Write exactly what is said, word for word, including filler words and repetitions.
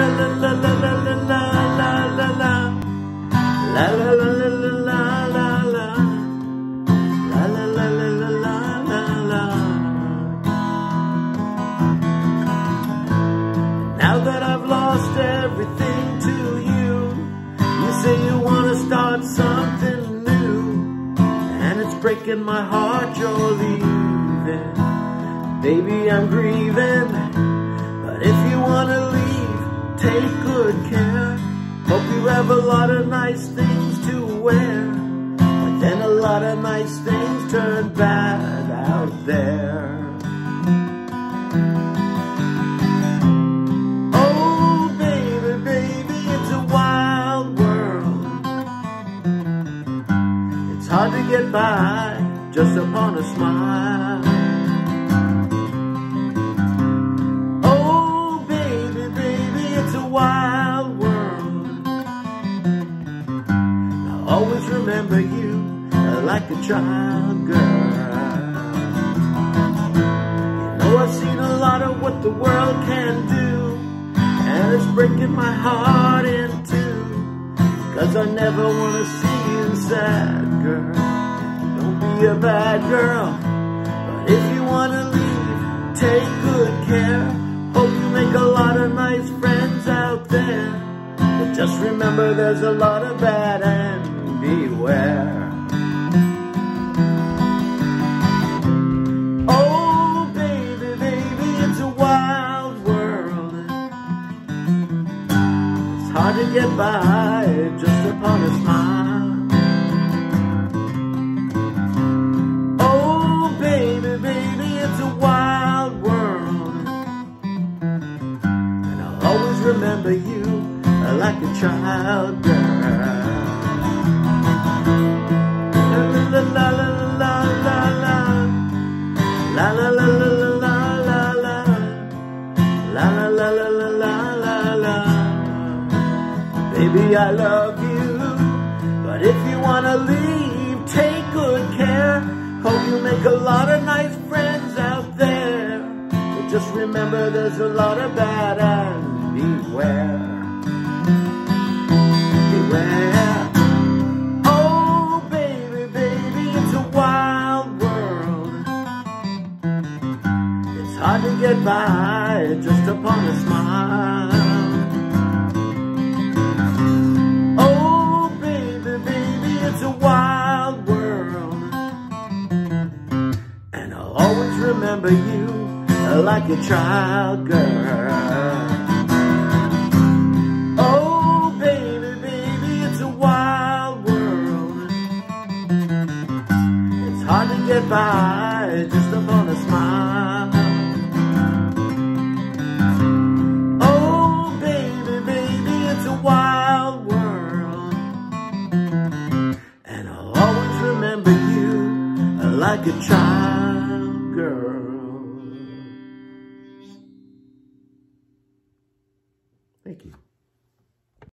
la la la la la la la la. La la la la la la la la. La la la la la la la la. Now that I've lost everything to you, you say you wanna start something new, and it's breaking my heart you're leaving. Baby, I'm grieving, but if you wanna leave, take good care. Hope you have a lot of nice things to wear, but then a lot of nice things turn bad out there. Oh baby, baby, it's a wild world. It's hard to get by just upon a smile. Oh baby, baby, it's a wild world. Always remember you like a child, girl. You know I've seen a lot of what the world can do, and it's breaking my heart in two, 'cause I never want to see you sad, girl. Don't be a bad girl, but if you want to leave, take good care. Hope you make a lot of nice friends out there, but just remember there's a lot of bad and beware. Oh baby, baby, it's a wild world. It's hard to get by just upon a smile. Oh baby, baby, it's a wild world, and I'll always remember you like a child, girl. La la la la la la. La la la la la la la. La la la la la la la la. Baby, I love you, but if you wanna leave, take good care. Hope you make a lot of nice friends out there, but just remember there's a lot of bad and beware. Beware. Hard to get by just upon a smile. Oh baby, baby, it's a wild world, and I'll always remember you like a child, girl. Oh baby, baby, it's a wild world. It's hard to get by just upon a smile. Like a child, girl.